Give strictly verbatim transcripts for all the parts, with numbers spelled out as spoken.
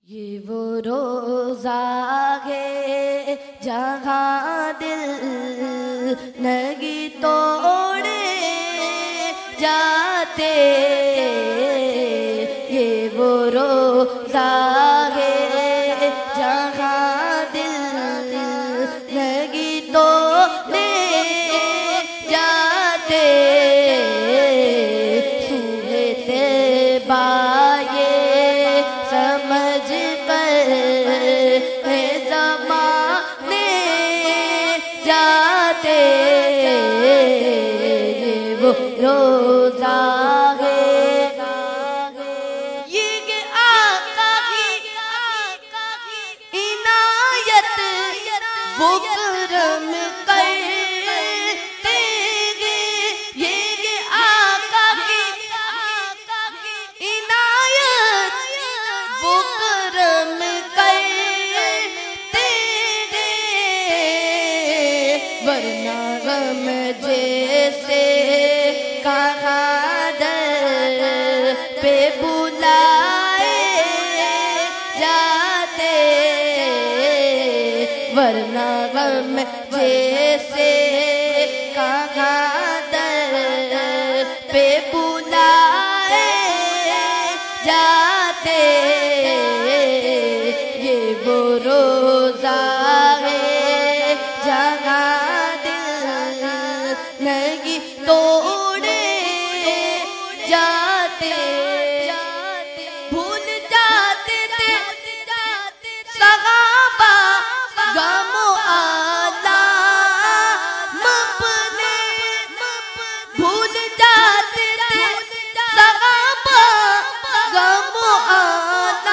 یہ وہ روزہ ہے جہاں دل نگی توڑے جاتے، یہ وہ روزہ ہے جہاں دل نگی توڑے جاتے، سوئے طیبہ یہ سمجھ کر ہے زمانے جاتے، یہ وہ روزہ ہے یہ کہ آقا کی عنایت وہ کرم کرتے گے، یہ کہ آقا کی عنایت وہ کرم کرتے گے، ورنہ غم جیسے کہاں در پہ بلائے جاتے، ورنہ غم جیسے کہاں در پہ بلائے جاتے، یہ وہ روزہ ہے جہاں دل نگی توڑے جاتے، بھول جاتے تھے صحابہ غم و آلام اپنے، بھول جاتے تھے صحابہ غم و آلام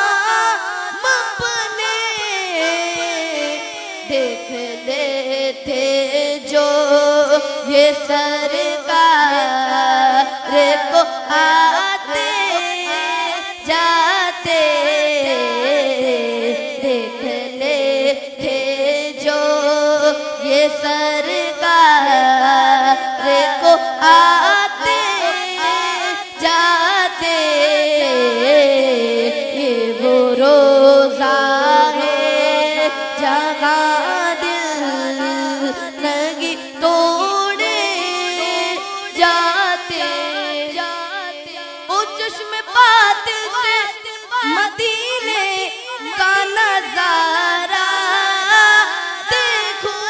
اپنے، دیکھ لیتے جو یہ سرکار کو آتے جاتے، دیکھ لیتے جو یہ سرکار کو آتے جاتے، یہ وہ روزہ ہے جہاں دل نگی توڑے جاتے، او چشم باطل سے مدینے کا نظارہ دیکھو،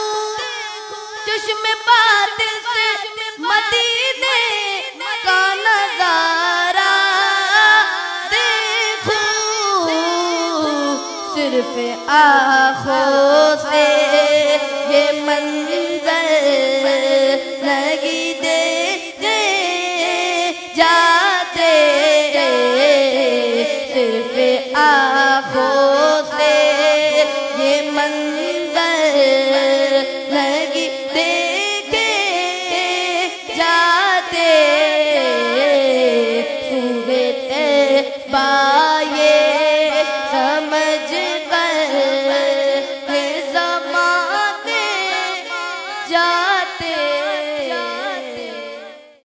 چشم باطل سے مدینے کا نظارہ دیکھو، صرف آنکھوں سے یہ منظر